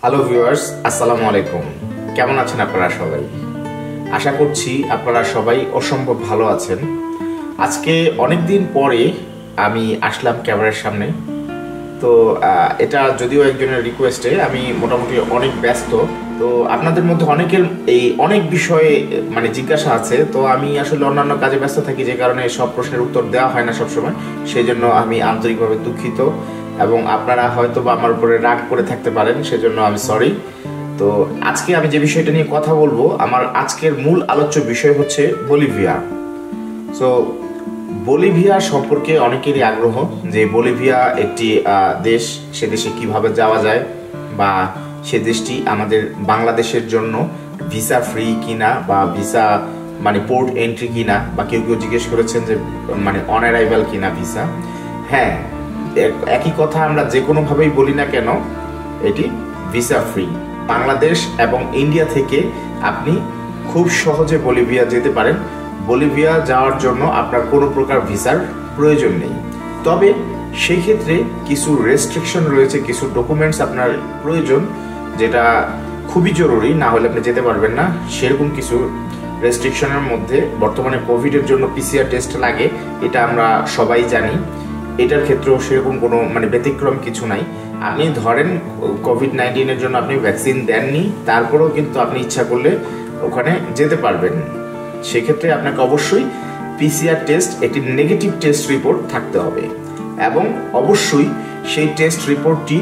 Hello viewers, আসসালামু আলাইকুম। কেমন আছেন আপনারা সবাই? আশা করছি আপনারা সবাই অসম্ভব ভালো আছেন। আজকে অনেক দিন পরে আমি আসলাম ক্যামেরার সামনে। তো এটা যদিও একজনের রিকোয়েস্টে, আমি মোটামুটি অনেক ব্যস্ত। তো আপনাদের মধ্যে অনেকের এই অনেক বিষয়ে জিজ্ঞাসা আছে। তো আমি আসলে অন্যান্য কাজে ব্যস্ত থাকি, যে কারণে সব প্রশ্নের উত্তর দেওয়া হয় না সবসময়। সেই জন্য আমি আন্তরিকভাবে দুঃখিত এবং আপনারা হয়তো বা আমার উপরে রাগ করে থাকতে পারেন, সেজন্য আমি সরি। তো আজকে আমি যে বিষয়টা নিয়ে কথা বলবো, আমার আজকের মূল আলোচ্য বিষয় হচ্ছে বলিভিয়া। সো বলিভিয়া সম্পর্কে অনেকেরই আগ্রহ যে বলিভিয়া একটি দেশ, সে দেশে কিভাবে যাওয়া যায়, বা সে দেশটি আমাদের বাংলাদেশের জন্য ভিসা ফ্রি কিনা, বা ভিসা পোর্ট এন্ট্রি কিনা, বা কেউ কেউ জিজ্ঞেস করেছেন যে অন অ্যারাইভাল কিনা ভিসা। হ্যাঁ, একই কথা আমরা যে কোনোভাবেই বলি না কেন, এটি ভিসা ফ্রি। বাংলাদেশ এবং ইন্ডিয়া থেকে আপনি খুব সহজে বলিভিয়া যেতে পারেন। বলিভিয়া যাওয়ার জন্য আপনার কোনো প্রকার ভিসার প্রয়োজন নেই। তবে সেই ক্ষেত্রে কিছু রেস্ট্রিকশন রয়েছে, কিছু ডকুমেন্টস আপনার প্রয়োজন, যেটা খুবই জরুরি, না হলে আপনি যেতে পারবেন না। সেরকম কিছু রেস্ট্রিকশনের মধ্যে বর্তমানে কোভিডের জন্য পিসিআর টেস্ট লাগে, এটা আমরা সবাই জানি। এটার ক্ষেত্রেও সেরকম কোনো ব্যতিক্রম কিছু নাই। আপনি ধরেন কোভিড-19 জন্য আপনি ভ্যাকসিন দেননি, তারপরেও কিন্তু আপনি ইচ্ছা করলে ওখানে যেতে পারবেন। সেক্ষেত্রে আপনাকে অবশ্যই পিসিআর টেস্ট, একটি নেগেটিভ টেস্ট রিপোর্ট থাকতে হবে, এবং অবশ্যই সেই টেস্ট রিপোর্টটি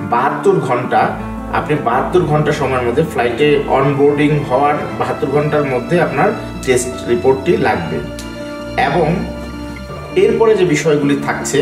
72 ঘন্টা, আপনি 72 ঘন্টা সময়ের মধ্যে ফ্লাইটে অনবোর্ডিং হওয়ার 72 ঘন্টার মধ্যে আপনার টেস্ট রিপোর্টটি লাগবে। এবং এরপরে যে বিষয়গুলি থাকছে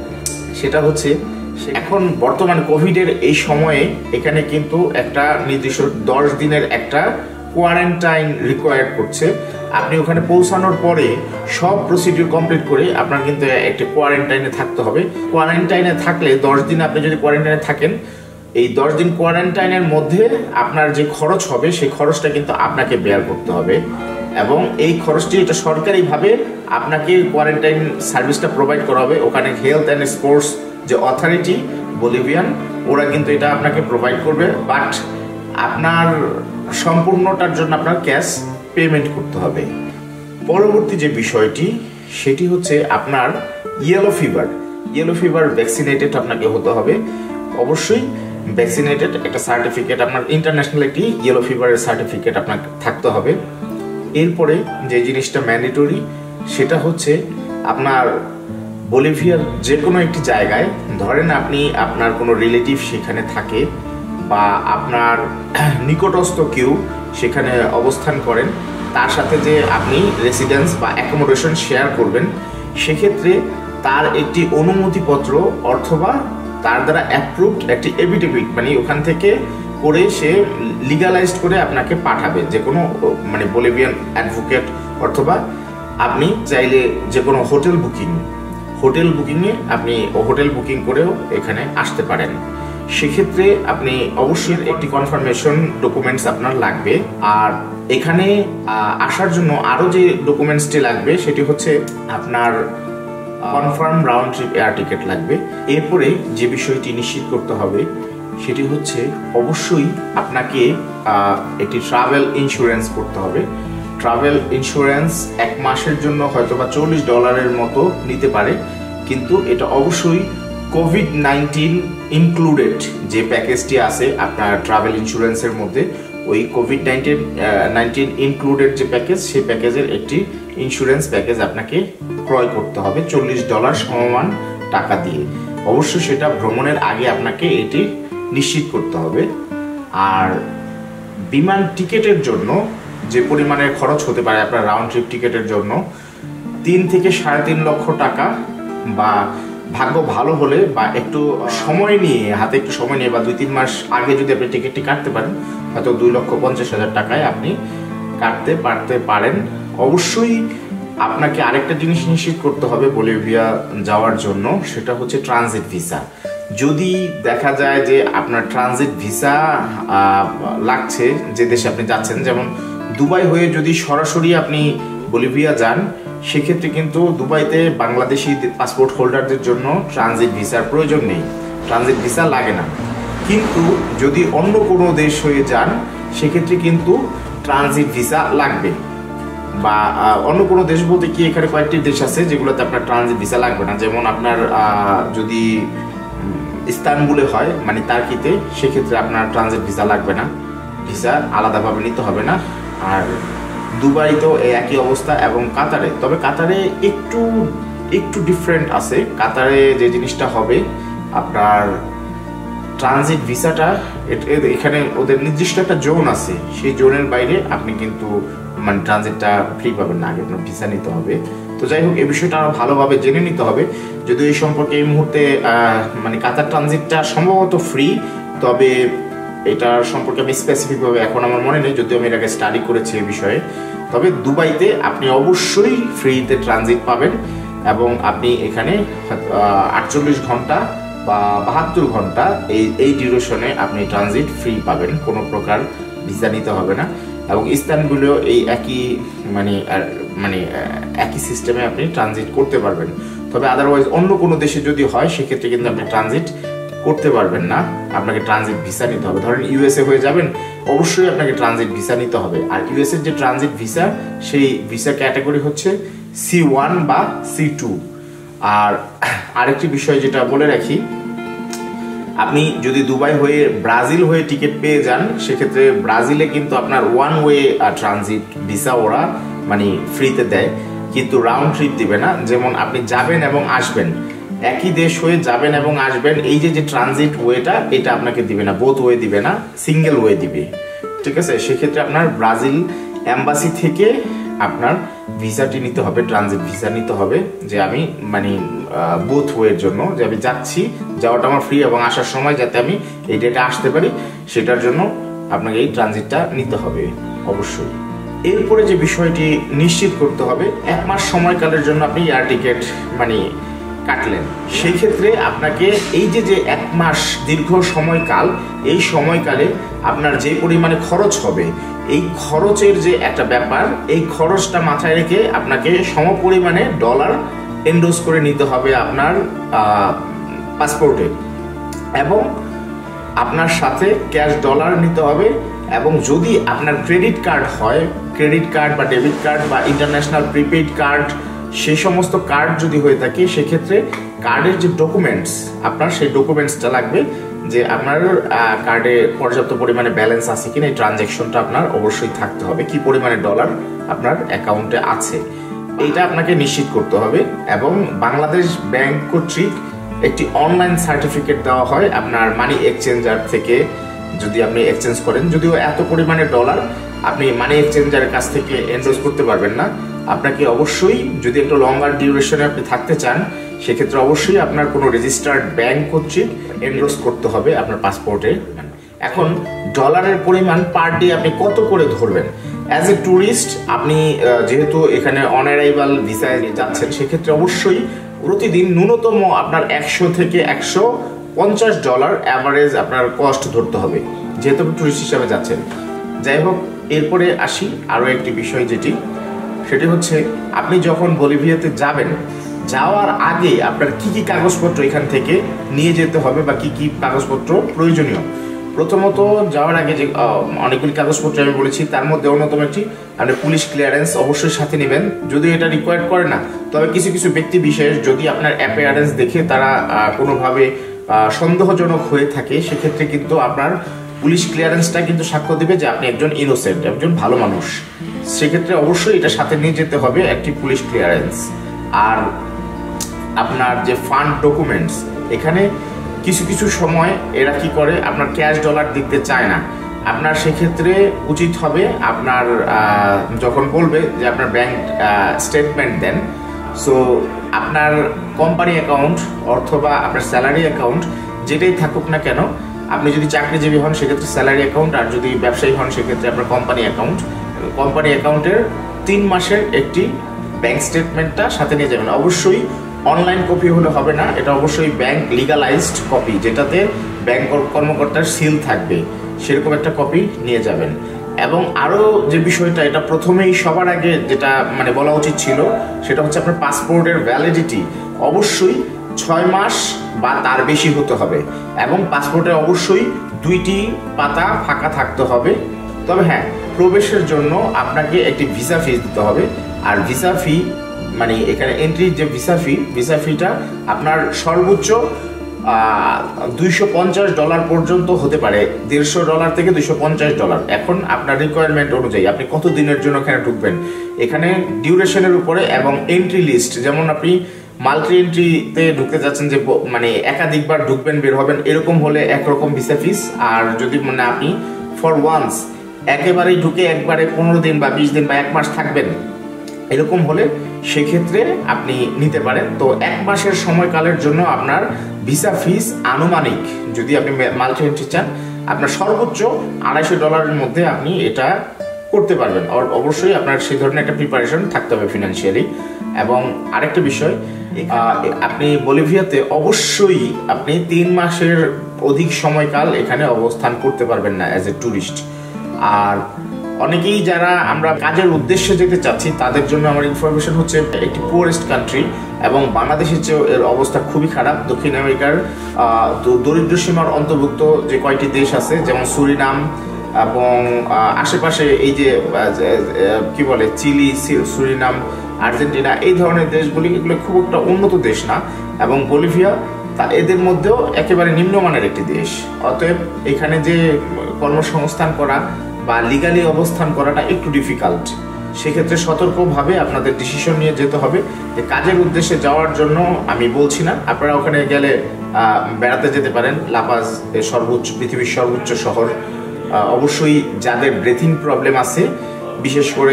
সেটা হচ্ছে, এখন বর্তমান কোভিডের এই সময়ে এখানে কিন্তু একটা নির্দিষ্ট 10 দিনের একটা কোয়ারেন্টাইন রিকোয়ার্ড করছে। আপনি ওখানে পৌঁছানোর পরে সব প্রসিডিউর কমপ্লিট করে আপনার কিন্তু একটা কোয়ারেন্টাইনে থাকতে হবে। কোয়ারেন্টাইনে থাকলে 10 দিন আপনি যদি কোয়ারেন্টাইনে থাকেন, এই 10 দিন কোয়ারেন্টাইনের মধ্যে আপনার যে খরচ হবে সেই খরচটা কিন্তু আপনাকে বেয়ার করতে হবে, এবং এই খরচটি এটা সরকারিভাবে আপনাকে কোয়ারেন্টাইন সার্ভিসটা প্রোভাইড করা হবে। ওখানে হেলথ অ্যান্ড স্পোর্টস যে অথরিটি বলিভিয়ান, ওরা কিন্তু এটা আপনাকে প্রোভাইড করবে, বাট আপনার সম্পূর্ণটার জন্য আপনার ক্যাশ পেমেন্ট করতে হবে। পরবর্তী যে বিষয়টি সেটি হচ্ছে আপনার ইয়েলো ফিভার ভ্যাকসিনেটেড আপনাকে হতে হবে। অবশ্যই ভ্যাকসিনেটেড একটা সার্টিফিকেট, আপনার ইন্টারন্যাশনাল একটি ইয়েলো ফিভারের সার্টিফিকেট আপনার থাকতে হবে। এরপরে যে জিনিসটা ম্যান্ডেটরি, সেটা হচ্ছে আপনার বলিভিয়ার যে কোনো একটি জায়গায়, ধরেন আপনি আপনার কোনো রিলেটিভ সেখানে থাকে, বা আপনার নিকটস্থ কেউ সেখানে অবস্থান করেন, তার সাথে যে আপনি রেসিডেন্স বা অ্যাকোমোডেশন শেয়ার করবেন, সেক্ষেত্রে তার একটি অনুমতিপত্র অথবা তার দ্বারা অ্যাপ্রুভড একটি এফিডেভিট ওখান থেকে করে সে লিগালাইজড করে আপনাকে পাঠাবে, যে কোনো বলিভিয়ান অ্যাডভোকেট, অথবা আপনি চাইলে যে কোনো হোটেল বুকিংয়ে আপনি হোটেল বুকিং করেও এখানে আসতে পারেন। সেক্ষেত্রে আপনি অবশ্যই একটি কনফার্মেশন ডকুমেন্টস আপনার লাগবে। আর এখানে আসার জন্য আরও যে ডকুমেন্টসটি লাগবে সেটি হচ্ছে আপনার confirm round trip air ticket লাগবে। এরপরে যে বিষয়টি নিশ্চিত করতে হবে সেটি হচ্ছে, অবশ্যই আপনাকে একটি ট্রাভেল ইন্স্যুরেন্স করতে হবে। ট্রাভেল ইন্স্যুরেন্স 1 মাসের জন্য হয়তোবা $40 মতো নিতে পারে, কিন্তু এটা অবশ্যই কোভিড-19 ইনক্লুডেড যে প্যাকেজটি আছে আপনার ট্রাভেল ইন্স্যুরেন্সের মধ্যে, ওই কোভিড-19 ইনক্লুডেড যে প্যাকেজ, সেই প্যাকেজের একটি ইন্স্যুরেন্স প্যাকেজ আপনাকে ক্রয় করতে হবে $40 সমমান টাকা দিয়ে। অবশ্যই সেটা ভ্রমণের আগে আপনাকে এটি নিশ্চিত করতে হবে। আর বিমান টিকিটের জন্য যে পরিমাণের খরচ হতে পারে আপনার রাউন্ড ট্রিপ টিকিটের জন্য, 3 থেকে 3.5 লক্ষ টাকা, বা ভাগ্য ভালো হলে বা একটু সময় নিয়ে, হাতে একটু সময় নিয়ে, বা 2-3 মাস আগে যদি আপনি টিকিটটি কাটতে পারেন, হয়তো 2,50,000 টাকায় আপনি কাটতে পারেন। অবশ্যই আপনাকে আরেকটা জিনিস নিশ্চিত করতে হবে বলিভিয়া যাওয়ার জন্য, সেটা হচ্ছে ট্রানজিট ভিসা। যদি দেখা যায় যে আপনার ট্রানজিট ভিসা লাগছে যে দেশে আপনি যাচ্ছেন, যেমন দুবাই হয়ে যদি সরাসরি আপনি বলিভিয়া যান, সেক্ষেত্রে কিন্তু দুবাইতে বাংলাদেশি পাসপোর্ট হোল্ডারদের জন্য ট্রানজিট ভিসার প্রয়োজন নেই, ট্রানজিট ভিসা লাগে না। কিন্তু যদি অন্য কোনো দেশ হয়ে যান সেক্ষেত্রে কিন্তু ট্রানজিট ভিসা লাগবে। বা অন্য কোনো দেশ বলতে কি এখানে কয়েকটি দেশ আছে যেগুলোতে আপনার ট্রানজিট ভিসা লাগবে না। যেমন আপনার যদি ইস্তানবুলে হয় মানে টার্কিতে, সেক্ষেত্রে আপনার ট্রানজিট ভিসা লাগবে না, ভিসা আলাদাভাবে নিতে হবে না। আর দুবাইতেও এই একই অবস্থা, এবং কাতারে, তবে কাতারে একটু ডিফারেন্ট আছে। কাতারে যে জিনিসটা হবে আপনার ট্রানজিট ভিসাটা এখানে ওদের নির্দিষ্ট একটা জোন আছে, সেই জোনের বাইরে আপনি কিন্তু মানে ট্রানজিটটা ফ্রি পাবেন না, আগে আপনার ভিসা নিতে হবে। তো যাই হোক, এই বিষয়টা আরো ভালোভাবে জেনে নিতে হবে। যদিও এই সম্পর্কে এই মুহূর্তে মানে কাতার ট্রানজিটটা সম্ভবত ফ্রি, তবে এটার সম্পর্কে আমি স্পেসিফিকভাবে এখন আমার মনে নেই, যদিও আমি এটাকে স্টাডি করেছি এই বিষয়ে। তবে দুবাইতে আপনি অবশ্যই ফ্রিতে ট্রানজিট পাবেন, এবং আপনি এখানে 48 ঘন্টা বা 72 ঘন্টা এই ডিউরেশনে আপনি ট্রানজিট ফ্রি পাবেন, কোনো প্রকার ভিসা নিতে হবে না। এবং ইস্তানবুলেও এই একই সিস্টেমে আপনি ট্রানজিট করতে পারবেন। তবে আদারওয়াইজ অন্য কোনো দেশে যদি হয় সেক্ষেত্রে কিন্তু আপনি ট্রানজিট করতে পারবেন না, আপনাকে ট্রানজিট ভিসা নিতে হবে। ধরেন ইউএসএ হয়ে যাবেন, অবশ্যই আপনাকে ট্রানজিট ভিসা নিতে হবে। আর ইউএসএ যে ট্রানজিট ভিসা, সেই ভিসা ক্যাটাগরি হচ্ছে C1 বা C2। আর আরেকটি বিষয় যেটা বলে রাখি, আপনি যদি দুবাই হয়ে ব্রাজিল হয়ে টিকিট পেয়ে যান, সেক্ষেত্রে ব্রাজিলে কিন্তু আপনার ওয়ান ওয়ে ট্রানজিট ভিসা ওরা মানে ফ্রিতে দেয়, কিন্তু রাউন্ড ট্রিপ দিবে না। যেমন আপনি যাবেন এবং আসবেন, একই দেশ হয়ে যাবেন এবং আসবেন, এই যে ট্রানজিট ওয়েটা, এটা আপনাকে দিবে না, বোথ ওয়ে দিবে না, সিঙ্গেল ওয়ে দিবে। ঠিক আছে, সেক্ষেত্রে আপনার ব্রাজিল এম্বাসি থেকে আপনার ভিসাটি নিতে হবে, ট্রানজিট ভিসা নিতে হবে, যে আমি মানে বোথ ওয়ের জন্য, যে আমি যাচ্ছি, যাওয়াটা আমার ফ্রি, এবং আসার সময় যাতে আমি এই ডেটে আসতে পারি, সেটার জন্য আপনাকে এই ট্রানজিটটা নিতে হবে অবশ্যই। এরপরে যে বিষয়টি নিশ্চিত করতে হবে, 1 মাস সময়কালের জন্য আপনি এয়ার টিকিট মানে কাটলেন, সেই ক্ষেত্রে আপনাকে এই যে 1 মাস দীর্ঘ সময়কাল, এই সময়কালে আপনার যে পরিমাণে খরচ হবে, এই খরচের যে একটা ব্যাপার, এই খরচটা মাথায় রেখে আপনাকে সমপরিমাণে ডলার এন্ডোজ করে নিতে হবে আপনার পাসপোর্টে, এবং আপনার সাথে ক্যাশ ডলার নিতে হবে। এবং যদি আপনার ক্রেডিট কার্ড হয়, ক্রেডিট কার্ড বা ডেবিট কার্ড বা ইন্টারন্যাশনাল প্রিপেইড কার্ড, সেই সমস্ত কার্ড যদি হয়ে থাকে, সেক্ষেত্রে কার্ডের যে ডকুমেন্টস, আপনার সেই ডকুমেন্টসটা লাগবে, যে আপনার কার্ডে পর্যাপ্ত পরিমাণে ব্যালেন্স আছে কিনা, এই ট্রানজ্যাকশনটা আপনার অবশ্যই থাকতে হবে, কি পরিমাণে ডলার আপনার অ্যাকাউন্টে আছে, এইটা আপনাকে নিশ্চিত করতে হবে। এবং বাংলাদেশ ব্যাংক কর্তৃক একটি অনলাইন সার্টিফিকেট দেওয়া হয় আপনার মানি এক্সচেঞ্জার থেকে, যদি আপনি এক্সচেঞ্জ করেন। যদিও এত পরিমাণে ডলার আপনি মানি এক্সচেঞ্জারের কাছ থেকে এনরোল করতে পারবেন না, আপনাকে অবশ্যই যদি একটু লঙ্গার ডিউরেশনে আপনি থাকতে চান, সেক্ষেত্রে অবশ্যই আপনার কোনো রেজিস্টার্ড ব্যাংক কর্তৃক এনরোল করতে হবে আপনার পাসপোর্টে। এখন ডলারের পরিমাণ পার ডে আপনি কত করে ধরবেন? অ্যাজ এ ট্যুরিস্ট আপনি যেহেতু এখানে অন অ্যারাইভাল ভিসায় যাচ্ছেন, সেক্ষেত্রে অবশ্যই প্রতিদিন ন্যূনতম আপনার 100 থেকে 150 ডলার অ্যাভারেজ আপনার কস্ট ধরতে হবে, যেহেতু ট্যুরিস্ট হিসাবে যাচ্ছেন। যাই হোক, এরপরে আসি আরও একটি বিষয়, সেটি হচ্ছে আপনি যখন বলিভিয়াতে যাবেন, যাওয়ার আগে আপনার কি কি কাগজপত্র এখান থেকে নিয়ে যেতে হবে, বা কি কি কাগজপত্র প্রয়োজনীয়। প্রথমত, যাওয়ার আগে যে অনেকগুলি কাগজপত্র আমি বলেছি, তার মধ্যে অন্যতম একটি আপনি পুলিশ ক্লিয়ারেন্স অবশ্যই সাথে নেবেন, যদিও এটা রিকোয়ার্ড করে না, তবে কিছু কিছু ব্যক্তি বিশেষ যদি আপনার অ্যাপিয়ারেন্স দেখে তারা কোনোভাবে সন্দেহজনক হয়ে থাকে, সেক্ষেত্রে কিন্তু আপনার পুলিশ ক্লিয়ারেন্সটা কিন্তু সাক্ষ্য দেবে যে আপনি একজন ইনোসেন্ট, একজন ভালো মানুষ। সেক্ষেত্রে অবশ্যই এটা সাথে নিয়ে যেতে হবে, একটি পুলিশ ক্লিয়ারেন্স। আর আপনার যে ফান্ড ডকুমেন্টস, এখানে কিছু কিছু সময় এরা কি করে, আপনার ক্যাশ ডলার দিতে চায় না। আপনার সেক্ষেত্রে উচিত হবে আপনার যখন বলবে যে আপনার ব্যাংক স্টেটমেন্ট দেন, সো আপনার কোম্পানি অ্যাকাউন্ট অথবা আপনার স্যালারি অ্যাকাউন্ট যেটাই থাকুক না কেন, আপনি যদি চাকরিজীবী হন সেক্ষেত্রে স্যালারি অ্যাকাউন্ট, আর যদি ব্যবসায়ী হন সেক্ষেত্রে আপনার কোম্পানি অ্যাকাউন্ট, কোম্পানি অ্যাকাউন্টের 3 মাসের একটি ব্যাংক স্টেটমেন্টটা সাথে নিয়ে যাবেন। অবশ্যই অনলাইন কপি হলে হবে না, এটা অবশ্যই ব্যাংক লিগালাইজড কপি, যেটাতে ব্যাংক কর্মকর্তার সিল থাকবে, সেরকম একটা কপি নিয়ে যাবেন। এবং আরও যে বিষয়টা, এটা প্রথমেই সবার আগে যেটা মানে বলা উচিত ছিল, সেটা হচ্ছে আপনার পাসপোর্টের ভ্যালিডিটি অবশ্যই 6 মাস বা তার বেশি হতে হবে এবং পাসপোর্টে অবশ্যই 2টি পাতা ফাঁকা থাকতে হবে। তবে হ্যাঁ, প্রবেশের জন্য আপনাকে একটি ভিসা ফি দিতে হবে। আর ভিসা ফি মানে এখানে এন্ট্রির যে ভিসা ফিটা আপনার সর্বোচ্চ $250 পর্যন্ত হতে পারে, $150 থেকে $250। এখন আপনার রিকোয়ারমেন্ট অনুযায়ী আপনি কত দিনের জন্য এখানে ঢুকবেন, এখানে ডিউরেশনের উপরে এবং এন্ট্রি লিস্ট, যেমন আপনি মাল্টি এন্ট্রিতে ঢুকতে যাচ্ছেন যে মানে একাধিকবার ঢুকবেন বের হবেন, এরকম হলে একরকম ভিসা ফিস। আর যদি মানে আপনি ফর ওয়ান্স একেবারেই ঢুকে একবারে 15 দিন বা 20 দিন বা 1 মাস থাকবেন, এরকম হলে সেক্ষেত্রে আপনি নিতে পারেন। তো 1 মাসের সময়কালের জন্য আপনার ভিসা ফিস আনুমানিক, যদি আপনি মাল্টি এন্ট্রি চান, আপনার সর্বোচ্চ $250 মধ্যে আপনি এটা করতে পারবেন। অবশ্যই আপনার সেই ধরনের একটা প্রিপারেশন থাকতে হবে ফিনান্সিয়ালি। এবং আরেকটা বিষয়, আপনি বলিভিয়াতে অবশ্যই আপনি 3 মাসের অধিক সময়কাল এখানে অবস্থান করতে পারবেন না অ্যাজ এ ট্যুরিস্ট। আর অনেকেই যারা আমরা কাজের উদ্দেশ্যে যেতে চাচ্ছি তাদের জন্য আমার ইনফরমেশন হচ্ছে, একটি পুয়ারেস্ট কান্ট্রি এবং বাংলাদেশের চেয়েও এর অবস্থা খুবই খারাপ। দক্ষিণ আমেরিকার দরিদ্র সীমার অন্তর্ভুক্ত যে কয়টি দেশ আছে, যেমন সুরিনাম এবং আশেপাশে এই যে কি বলে চিলি, সুরিনাম, আর্জেন্টিনা, এই ধরনের দেশগুলি, এগুলো খুব একটা উন্নত দেশ না। এবং বলিভিয়া এদের মধ্যেও একেবারে নিম্নমানের একটি দেশ। অতএব এখানে যে কর্মসংস্থান করা বা লিগালি অবস্থান করাটা একটু ডিফিকাল্ট। সেক্ষেত্রে সতর্কভাবে আপনাদের ডিসিশন নিয়ে যেতে হবে। যে কাজের উদ্দেশ্যে যাওয়ার জন্য আমি বলছি না, আপনারা ওখানে গেলে বেড়াতে যেতে পারেন। লাপাজ পৃথিবীর সর্বোচ্চ শহর। অবশ্যই যাদের ব্রেথিং প্রবলেম আছে, বিশেষ করে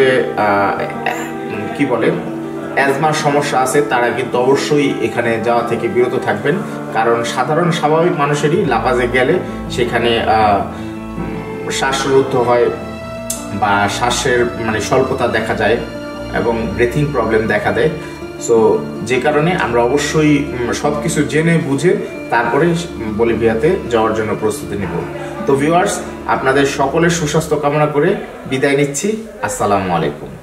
কি বলে অ্যাজমার সমস্যা আছে, তারা কিন্তু অবশ্যই এখানে যাওয়া থেকে বিরত থাকবেন। কারণ সাধারণ স্বাভাবিক মানুষেরই লাপাজে গেলে সেখানে শ্বাসরুদ্ধ হয় বা শ্বাসের মানে স্বল্পতা দেখা যায় এবং ব্রেথিং প্রবলেম দেখা দেয়। সো যে কারণে আমরা অবশ্যই সব কিছু জেনে বুঝে তারপরে বলিভিয়াতে যাওয়ার জন্য প্রস্তুতি নেব। তো ভিউয়ার্স, আপনাদের সকলের সুস্বাস্থ্য কামনা করে বিদায় নিচ্ছি। আসসালামু আলাইকুম।